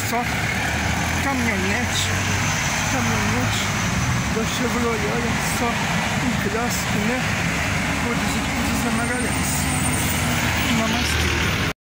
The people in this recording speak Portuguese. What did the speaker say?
só, caminhonete da Chevrolet, olha só, um clássico, né? Todos